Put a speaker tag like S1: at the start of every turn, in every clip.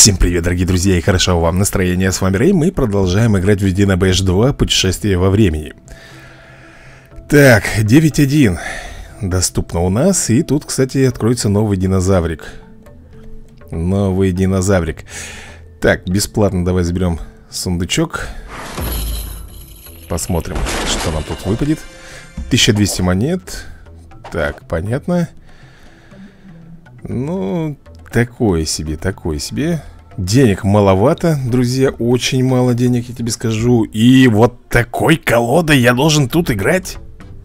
S1: Всем привет, дорогие друзья, и хорошо вам настроение. С вами Рэй, мы продолжаем играть в Dino Bash 2 Путешествие во времени. Так, 9.1 доступно у нас. И тут, кстати, откроется новый динозаврик. Новый динозаврик. Так, бесплатно давай заберем сундучок. Посмотрим, что нам тут выпадет. 1200 монет. Так, понятно. Ну, такое себе, такое себе. Денег маловато, друзья, очень мало денег, я тебе скажу. И вот такой колодой я должен тут играть?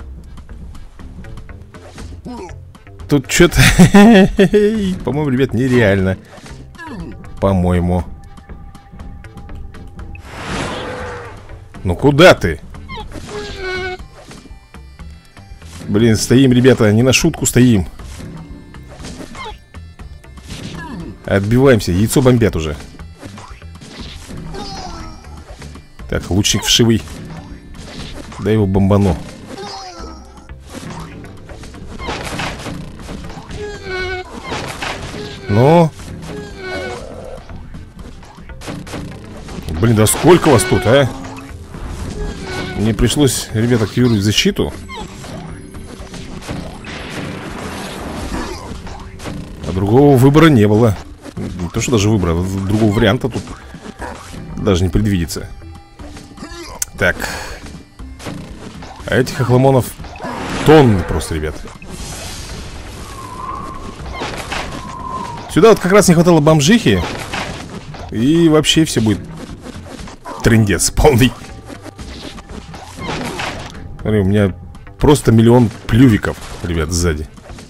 S1: Тут что-то, по-моему, ребят, нереально. По-моему. Ну куда ты? Блин, стоим, ребята, не на шутку стоим. Отбиваемся, яйцо бомбят уже. Так, лучник вшивый. Дай его бомбану. Ну. Блин, да сколько вас тут, а? Мне пришлось, ребята, активировать защиту. А другого выбора не было. Не то, что даже выбора, другого варианта тут даже не предвидится. Так. А этих охламонов тонны просто, ребят. Сюда вот как раз не хватало бомжихи. И вообще все будет трындец полный. Смотри, у меня просто миллион плювиков, ребят, сзади.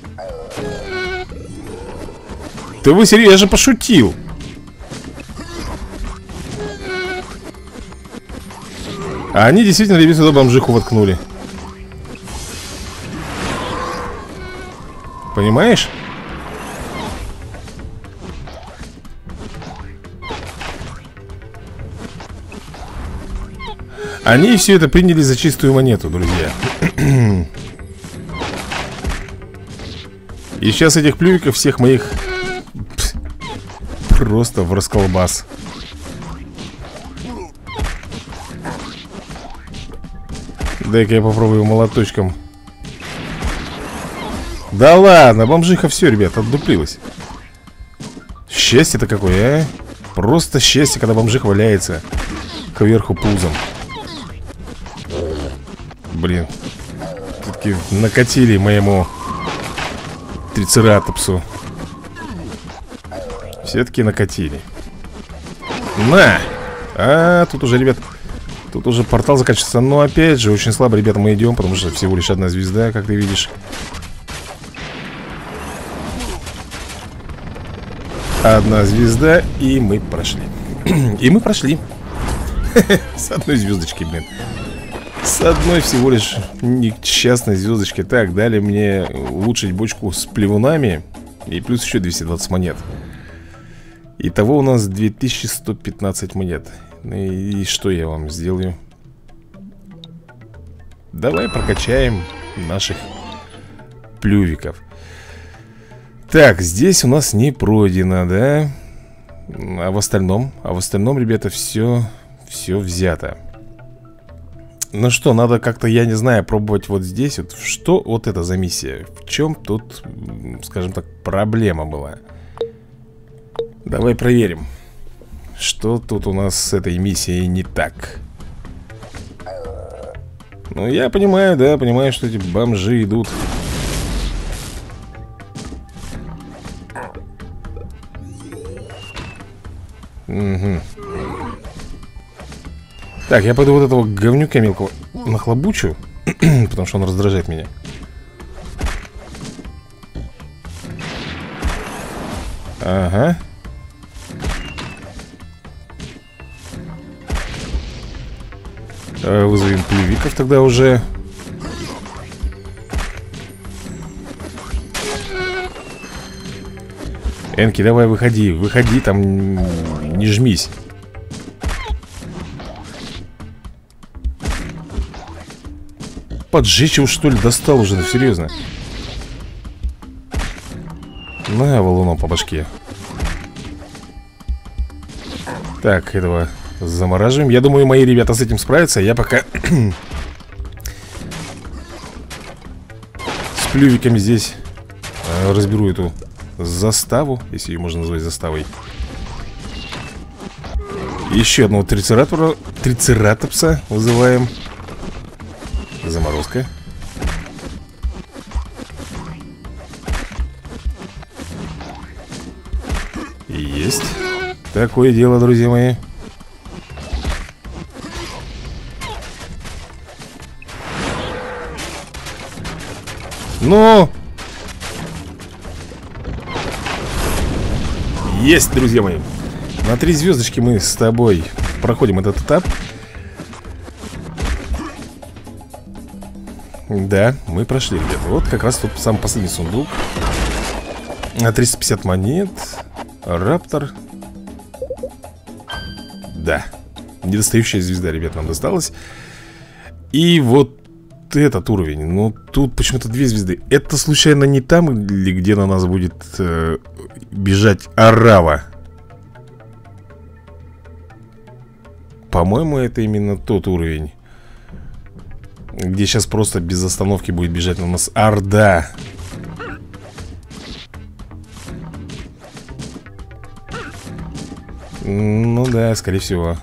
S1: Да вы серьезно, я же пошутил. А они действительно, ребят, сюда бомжиху воткнули. Понимаешь? Они все это приняли за чистую монету, друзья. И сейчас этих плювиков всех моих просто в расколбас. Дай-ка я попробую молоточком. Да ладно, бомжиха все, ребят, отдуплилась. Счастье-то какое, а? Просто счастье, когда бомжиха валяется кверху пузом. Блин, все-таки накатили моему трицератопсу. Все-таки накатили. На! А, тут уже, ребят, тут уже портал заканчивается. Но опять же, очень слабо, ребята, мы идем, потому что всего лишь одна звезда, как ты видишь. Одна звезда, и мы прошли. И мы прошли. С одной звездочки, блин. С одной всего лишь несчастной звездочки. Так, дали мне улучшить бочку с плевунами. И плюс еще 220 монет. Итого у нас 2115 монет. И что я вам сделаю? Давай прокачаем наших плювиков. Так, здесь у нас не пройдено, да? А в остальном, ребята, все взято. Ну что, надо как-то, я не знаю, пробовать вот здесь. Вот что вот это за миссия? В чем тут, скажем так, проблема была? Давай проверим, что тут у нас с этой миссией не так. Ну, я понимаю, да, понимаю, что эти бомжи идут. Угу. Так, я пойду вот этого говнюка мелкого нахлобучу, потому что он раздражает меня. Ага. Вызовем плювиков тогда уже. Энки, давай выходи, выходи, там не жмись. Поджечь его, что ли, достал уже, ну серьезно. На, валуном по башке. Так, этого замораживаем. Я думаю, мои ребята с этим справятся. Я пока с плювиками здесь разберу эту заставу, если ее можно назвать заставой. Еще одного трицератопса вызываем. Заморозка. Есть. Такое дело, друзья мои. Ну! Есть, друзья мои. На 3 звездочки мы с тобой проходим этот этап. Да, мы прошли, ребята. Вот как раз тут самый последний сундук. На 350 монет. Раптор. Да. Недостающая звезда, ребят, нам досталась. И вот этот уровень. Ну, тут почему-то 2 звезды. Это случайно не там, где на нас будет бежать орава? По-моему, это именно тот уровень, где сейчас просто без остановки будет бежать на нас орда. Ну да, скорее всего.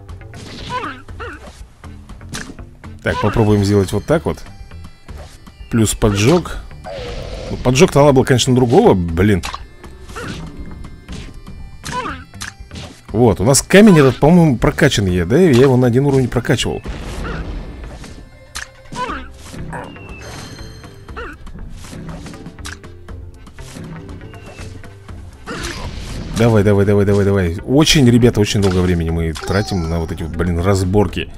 S1: Так, попробуем сделать вот так вот. Плюс поджог. Ну, поджог-то надо было, конечно, другого, блин. Вот, у нас камень этот, по-моему, прокачанный я, да? Я его на 1 уровень прокачивал. Давай, давай, давай, давай, давай. Очень, ребята, очень долго времени мы тратим на вот эти вот, блин, разборки.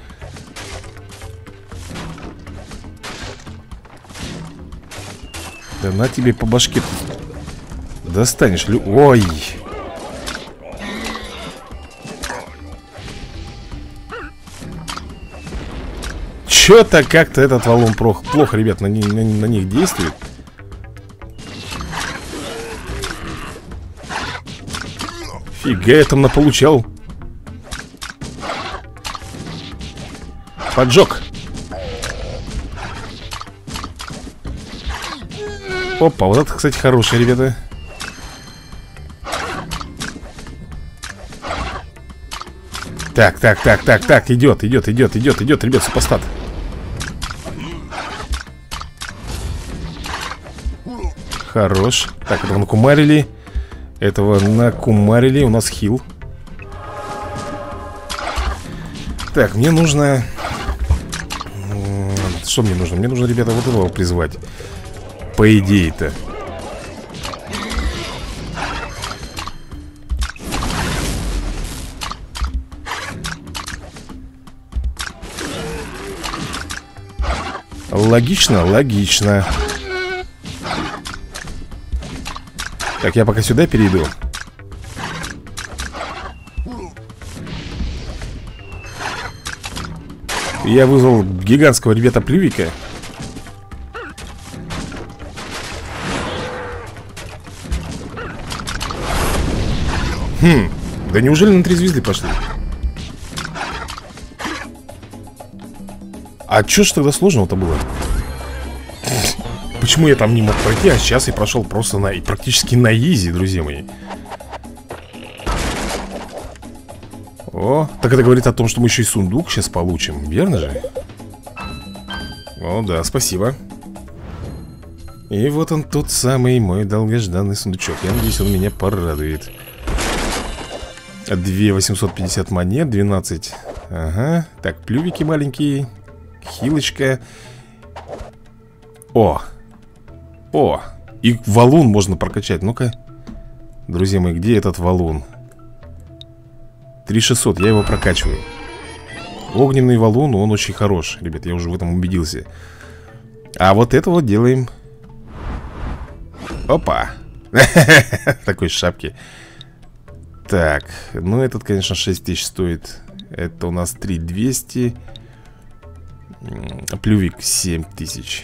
S1: Да на тебе по башке достанешь. Ой. Чё-то как-то этот валун плохо, ребят, на них действует. Фига я там наполучал. Поджог. Опа, вот это, кстати, хорошие, ребята. Так, идет, ребят, супостат. Хорош. Так, этого накумарили. Этого накумарили. У нас хил. Так, мне нужно... Что мне нужно? Мне нужно, ребята, вот этого призвать. По идее-то. Логично, логично. Так, я пока сюда перейду. Я вызвал гигантского, ребята, плювика. Да неужели на 3 звезды пошли? А чё ж тогда сложного-то было? Почему я там не мог пройти, а сейчас я прошел просто практически на изи, друзья мои. О, так это говорит о том, что мы еще и сундук сейчас получим, верно же? О, да, спасибо. И вот он, тот самый мой долгожданный сундучок. Я надеюсь, он меня порадует. 2850 монет, 12. Ага, так, плювики маленькие. Хилочка. О, и валун можно прокачать. Ну-ка, друзья мои, где этот валун? 3600, я его прокачиваю. Огненный валун, он очень хорош. Ребят, я уже в этом убедился. А вот это вот делаем. Опа. Такой шапки. Так, ну этот, конечно, 6000 стоит. Это у нас 3200. Плювик 7000.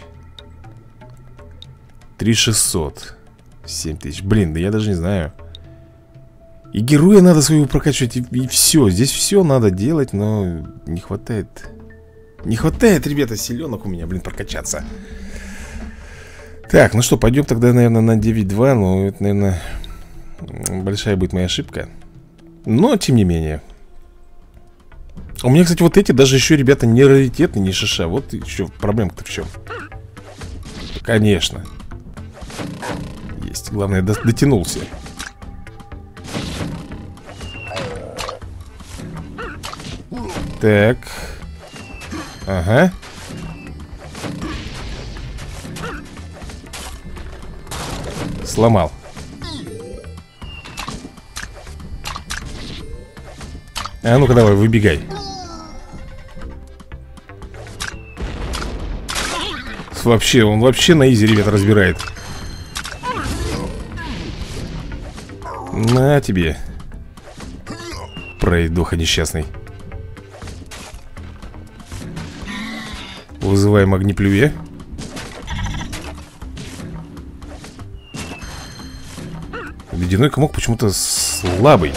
S1: 3600. 7000. Блин, да я даже не знаю. И героя надо своего прокачивать, и все. Здесь все надо делать, но не хватает. Не хватает, ребята, силенок у меня, блин, прокачаться. Так, ну что, пойдем тогда, наверное, на 9-2. Ну, это, наверное, большая будет моя ошибка. Но, тем не менее. У меня, кстати, вот эти даже еще, ребята, не раритетные, не шиша. Вот еще проблемка-то в чем. Конечно. Есть, главное, дотянулся. Так. Ага. Сломал. А ну-ка давай, выбегай. Вообще, он вообще на изи, ребята, разбирает. На тебе. Пройдоха несчастный. Вызываем огнеплюе. Ледяной комок почему-то слабый.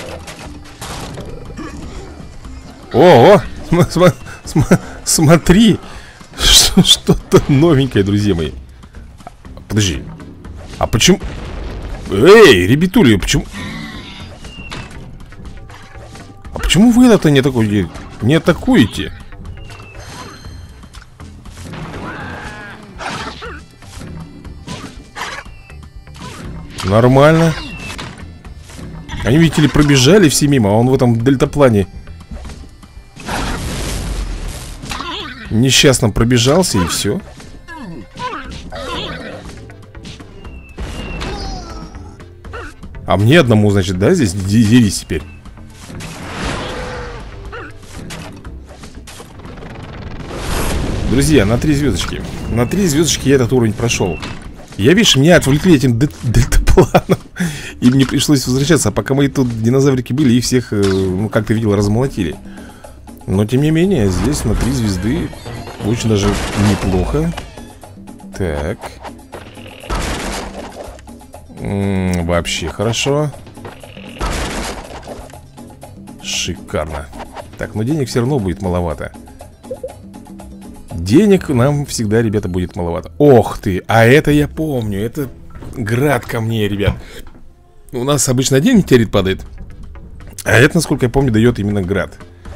S1: О, смотри. Что-то новенькое, друзья мои. Подожди. А почему... Эй, ребятули, почему... А почему вы это не атакуете? Нормально. Они, видите ли, пробежали все мимо, а он в этом дельтаплане несчастно пробежался и все. А мне одному, значит, да, здесь дерись теперь. Друзья, на 3 звездочки. На 3 звездочки я этот уровень прошел. Я, видишь, меня отвлекли этим дельтапланом. И мне пришлось возвращаться. А пока мои тут динозаврики были, их всех, ну, как ты видел, размолотили. Но, тем не менее, здесь на 3 звезды очень даже неплохо. Так. Вообще хорошо. Шикарно. Так, но денег все равно будет маловато. Денег нам всегда, ребята, будет маловато. Ох ты, а это я помню. Это град ко мне, ребят. У нас обычно один метеорит падает, а это, насколько я помню, дает именно град.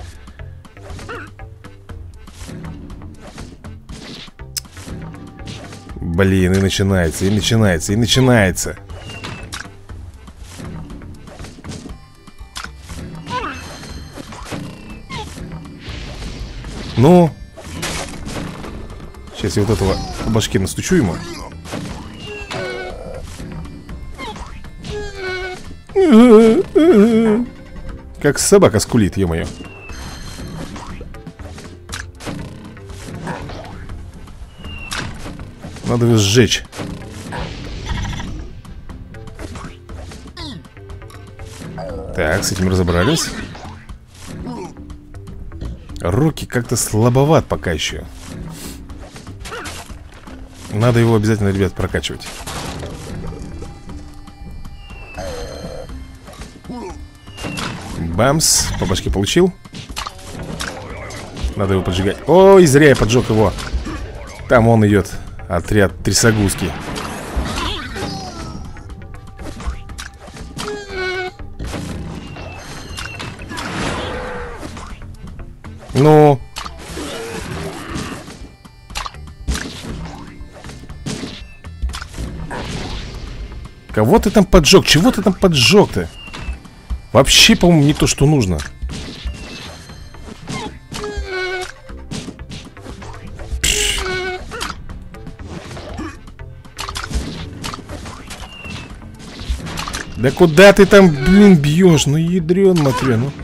S1: Блин, и начинается, и начинается, и начинается. Ну, сейчас я вот этого по башке настучу ему. Как собака скулит, ё-моё. Надо его сжечь. Так, с этим разобрались. Руки как-то слабоват пока еще. Надо его обязательно, ребят, прокачивать. Бамс, по башке получил. Надо его поджигать. Ой, зря я поджег его. Там он идет, отряд трясогузки. Ну. Кого ты там поджег? Чего ты там поджег-то? Вообще, по-моему, не то, что нужно. Да куда ты там, блин, бьешь? Ну, ядрен, Матвей, ну.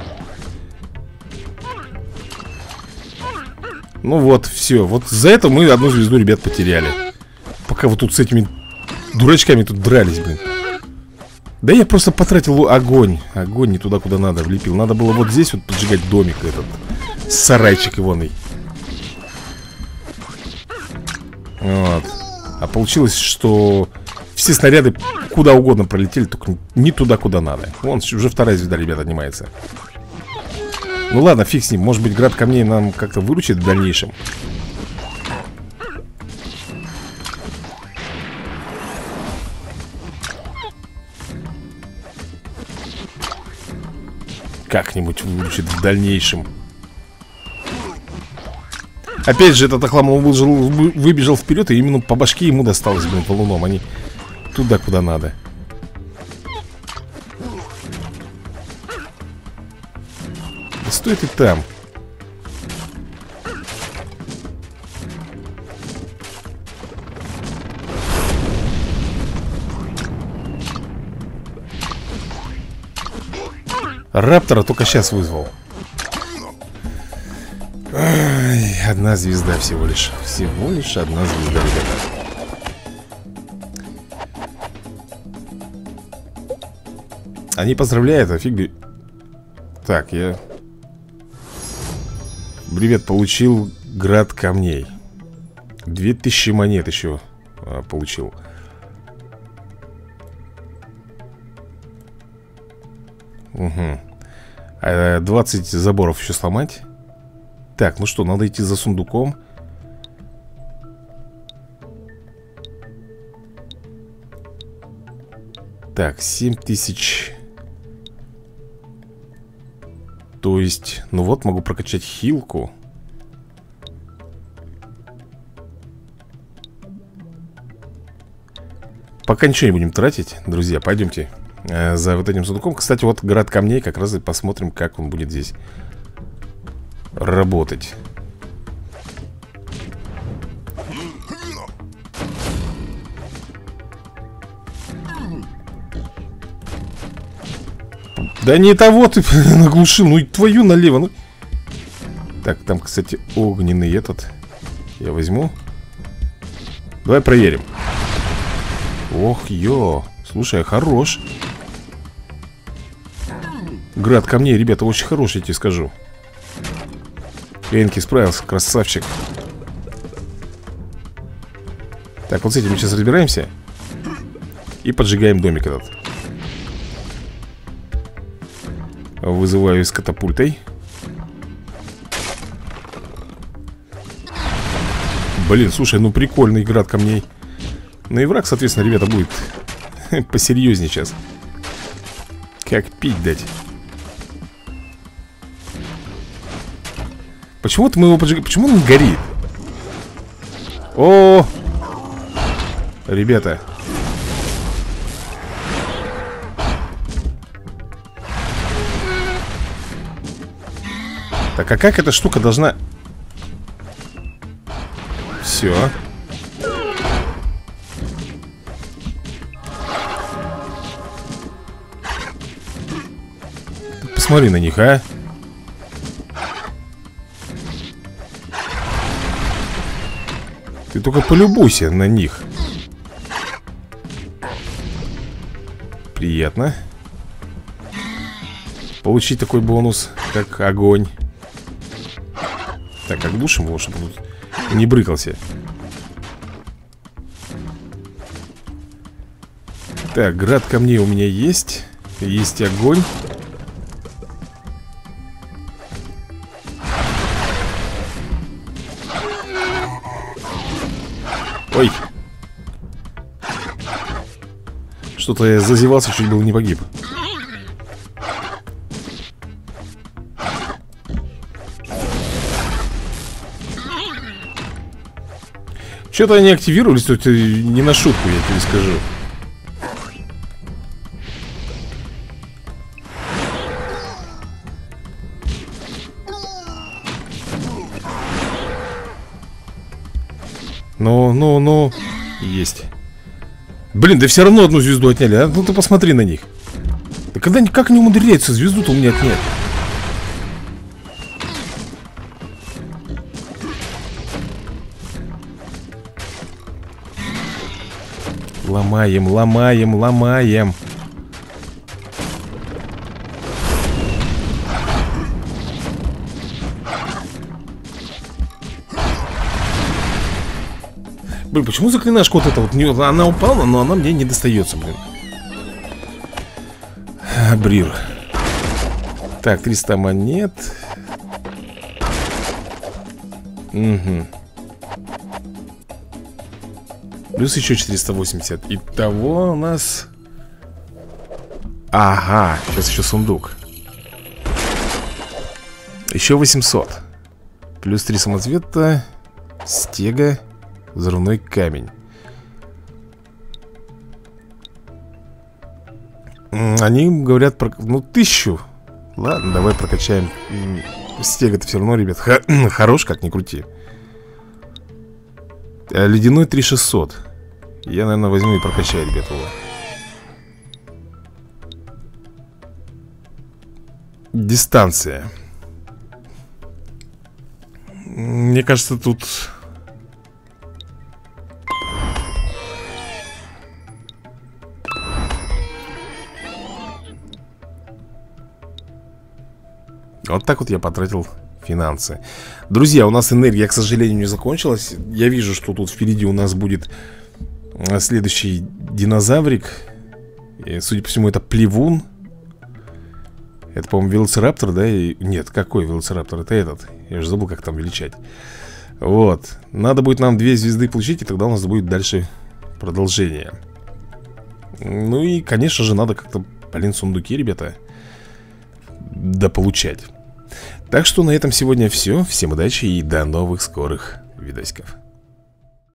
S1: Ну вот, все. Вот за это мы одну звезду, ребят, потеряли. Пока вот тут с этими дурачками тут дрались, блин. Да я просто потратил огонь. Огонь не туда, куда надо, влепил. Надо было вот здесь вот поджигать домик этот. Сарайчик ивоный. Вот. А получилось, что все снаряды куда угодно пролетели, только не туда, куда надо. Вон, уже вторая звезда, ребята, отнимается. Ну ладно, фиг с ним. Может быть, град камней нам как-то выручит в дальнейшем. Как-нибудь выручит в дальнейшем. Опять же, этот охлам выбежал вперед, и именно по башке ему досталось, блин, валуном. Они туда, куда надо. Да стой ты там. Раптора только сейчас вызвал. Ай, одна звезда всего лишь. Всего лишь одна звезда, ребята. Они поздравляют, а фиг. Так, я... Привет, получил град камней. 2000 монет еще получил. Угу. 20 заборов еще сломать. Так, ну что, надо идти за сундуком. Так, 7000. То есть, ну вот, могу прокачать хилку. Пока ничего не будем тратить, друзья, пойдемте за вот этим сундуком. Кстати, вот град камней, как раз и посмотрим, как он будет здесь работать. Да не того ты наглушил, ну и твою налево, ну. Так, там, кстати, огненный этот. Я возьму. Давай проверим. Ох, ё. Слушай, хорош. Град камней, ребята, очень хороший, я тебе скажу. Энки справился, красавчик. Так, вот с этим мы сейчас разбираемся. И поджигаем домик этот. Вызываю с катапультой. Блин, слушай, ну прикольный град камней. Ну и враг, соответственно, ребята, будет посерьезнее сейчас. Как пить дать. Почему-то мы его поджигаем. Почему он не горит? О, ребята. Так, а как эта штука должна... Все. Посмотри на них, а. Ты только полюбуйся на них. Приятно получить такой бонус, как огонь. Так, оглушим его, чтобы он не брыкался. Так, град камней у меня есть. Есть огонь. Ой. Что-то я зазевался, чуть было не погиб. Что-то они активировались, тут не на шутку, я тебе скажу. Ну. Есть. Блин, да все равно одну звезду отняли, а? Ну ты посмотри на них. Да когда как они умудряются звезду-то у меня отнять? Ломаем, ломаем, ломаем. Блин, почему заклинашка вот эта вот она упала, но она мне не достается, блин. Брир. Так, 300 монет. Угу. Плюс еще 480. Итого у нас... Ага, сейчас еще сундук. Еще 800. Плюс 3 самоцвета. Стега. Взрывной камень. Они говорят про... Ну, 1000. Ладно, давай прокачаем. Стега-то все равно, ребят, хорош, как ни крути. Ледяной 3600. Я, наверное, возьму и прокачаю, ребят, его. Дистанция. Мне кажется, тут... Вот так вот я потратил финансы. Друзья, у нас энергия, к сожалению, не закончилась. Я вижу, что тут впереди у нас будет следующий динозаврик. И, судя по всему, это плевун. Это, по-моему, велоцираптор, да? Нет, какой велоцираптор? Это этот. Я уже забыл, как там величать. Вот. Надо будет нам 2 звезды получить, и тогда у нас будет дальше продолжение. Ну и, конечно же, надо как-то, блин, сундуки, ребята, дополучать. Так что на этом сегодня все. Всем удачи и до новых скорых видосиков.